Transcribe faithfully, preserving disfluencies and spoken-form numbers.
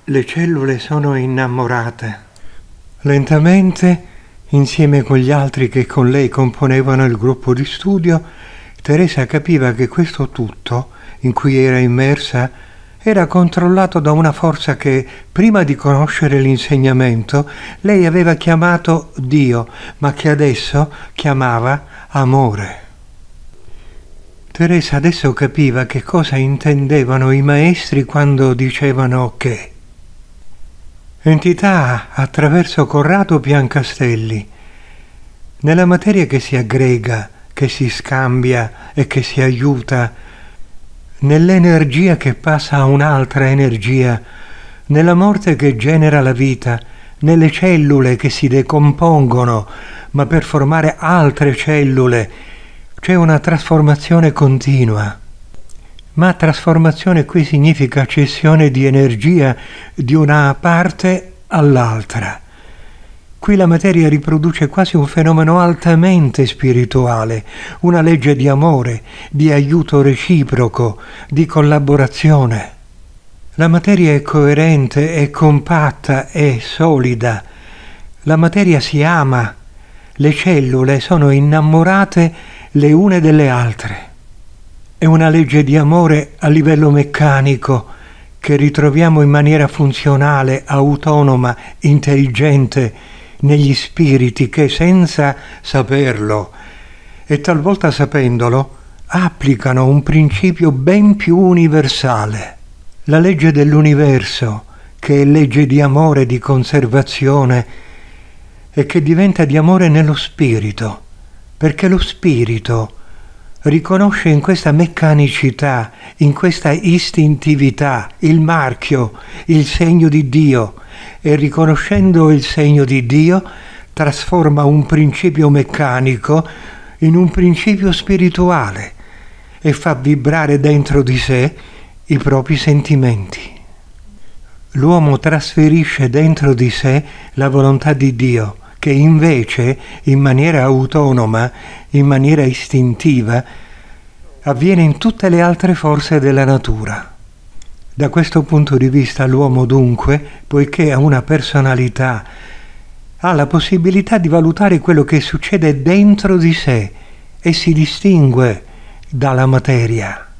Le cellule sono innamorate. Lentamente, insieme con gli altri che con lei componevano il gruppo di studio, Teresa capiva che questo tutto, in cui era immersa, era controllato da una forza che, prima di conoscere l'insegnamento, lei aveva chiamato Dio, ma che adesso chiamava amore. Teresa adesso capiva che cosa intendevano i maestri quando dicevano che entità attraverso Corrado Piancastelli, nella materia che si aggrega, che si scambia e che si aiuta, nell'energia che passa a un'altra energia, nella morte che genera la vita, nelle cellule che si decompongono, ma per formare altre cellule, c'è una trasformazione continua. Ma trasformazione qui significa cessione di energia di una parte all'altra. Qui la materia riproduce quasi un fenomeno altamente spirituale, una legge di amore, di aiuto reciproco, di collaborazione. La materia è coerente, è compatta, è solida. La materia si ama. Le cellule sono innamorate le une delle altre. È una legge di amore a livello meccanico che ritroviamo in maniera funzionale, autonoma, intelligente negli spiriti che senza saperlo e talvolta sapendolo applicano un principio ben più universale. La legge dell'universo, che è legge di amore, di conservazione e che diventa di amore nello spirito, perché lo spirito riconosce in questa meccanicità, in questa istintività, il marchio, il segno di Dio, e riconoscendo il segno di Dio trasforma un principio meccanico in un principio spirituale e fa vibrare dentro di sé i propri sentimenti. L'uomo trasferisce dentro di sé la volontà di Dio, che invece, in maniera autonoma, in maniera istintiva, avviene in tutte le altre forze della natura. Da questo punto di vista l'uomo dunque, poiché ha una personalità, ha la possibilità di valutare quello che succede dentro di sé e si distingue dalla materia.